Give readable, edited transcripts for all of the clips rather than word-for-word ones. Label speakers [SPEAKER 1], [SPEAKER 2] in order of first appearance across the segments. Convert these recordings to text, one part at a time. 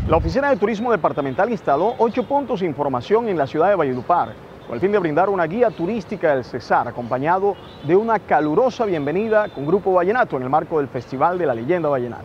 [SPEAKER 1] La Oficina de Turismo Departamental instaló 8 puntos de información en la ciudad de Valledupar, con el fin de brindar una guía turística del Cesar, acompañado de una calurosa bienvenida con Grupo Vallenato en el marco del Festival de la Leyenda Vallenata.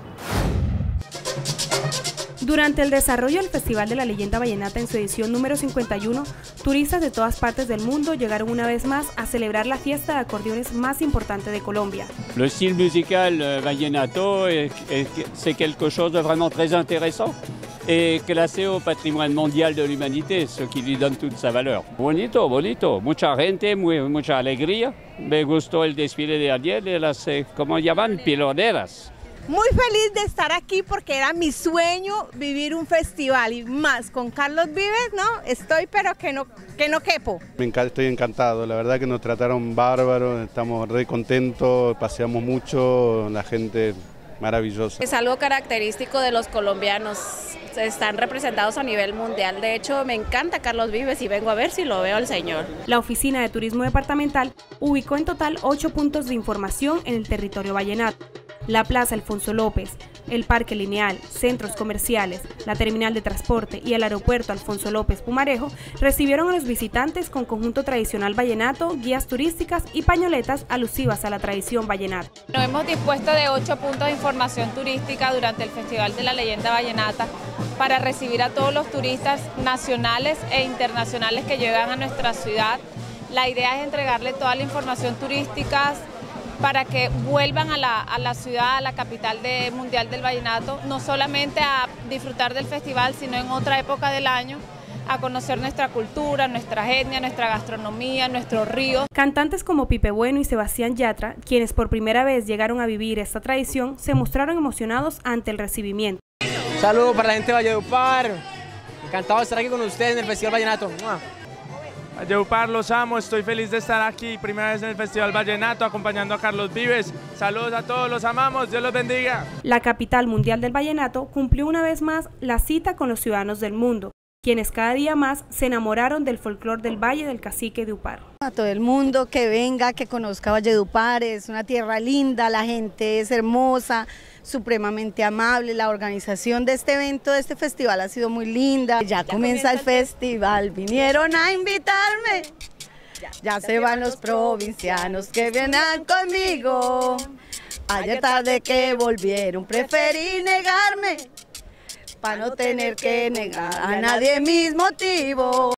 [SPEAKER 2] Durante el desarrollo del Festival de la Leyenda Vallenata en su edición número 51, turistas de todas partes del mundo llegaron una vez más a celebrar la fiesta de acordeones más importante de Colombia.
[SPEAKER 3] Le style musical vallenato c'est quelque chose de vraiment très intéressant et classé au patrimoine mondial de l'humanité, ce qui lui donne toute sa valeur. Bonito, bonito, mucha gente, mucha alegría. Me gustó el desfile de ayer de las, ¿cómo llaman? Piloneras.
[SPEAKER 4] Muy feliz de estar aquí porque era mi sueño vivir un festival y más con Carlos Vives, ¿no? Estoy pero que no quepo.
[SPEAKER 5] Estoy encantado, la verdad que nos trataron bárbaro, estamos re contentos, paseamos mucho, la gente maravillosa.
[SPEAKER 6] Es algo característico de los colombianos, están representados a nivel mundial. De hecho, me encanta Carlos Vives y vengo a ver si lo veo al señor.
[SPEAKER 2] La Oficina de Turismo Departamental ubicó en total 8 puntos de información en el territorio vallenato. La Plaza Alfonso López, el Parque Lineal, centros comerciales, la terminal de transporte y el aeropuerto Alfonso López Pumarejo recibieron a los visitantes con conjunto tradicional vallenato, guías turísticas y pañoletas alusivas a la tradición vallenata.
[SPEAKER 7] Nos hemos dispuesto de 8 puntos de información turística durante el Festival de la Leyenda Vallenata para recibir a todos los turistas nacionales e internacionales que llegan a nuestra ciudad. La idea es entregarle toda la información turística para que vuelvan a la ciudad, a la capital mundial del vallenato, no solamente a disfrutar del festival, sino en otra época del año, a conocer nuestra cultura, nuestra etnia, nuestra gastronomía, nuestros ríos.
[SPEAKER 2] Cantantes como Pipe Bueno y Sebastián Yatra, quienes por primera vez llegaron a vivir esta tradición, se mostraron emocionados ante el recibimiento.
[SPEAKER 8] Saludos para la gente de Valledupar, encantado de estar aquí con ustedes en el Festival Vallenato.
[SPEAKER 9] Valledupar, los amo, estoy feliz de estar aquí, primera vez en el Festival Vallenato, acompañando a Carlos Vives. Saludos a todos, los amamos, Dios los bendiga.
[SPEAKER 2] La capital mundial del vallenato cumplió una vez más la cita con los ciudadanos del mundo, quienes cada día más se enamoraron del folclor del Valle del Cacique de Upar.
[SPEAKER 4] A todo el mundo que venga, que conozca Valledupar, es una tierra linda, la gente es hermosa, supremamente amable, la organización de este evento, de este festival ha sido muy linda. Ya comienza el festival, vinieron a invitarme, ya se van los provincianos que vienen conmigo. Ayer tarde que volvieron, preferí negarme, para no tener que negar a nadie mis motivos.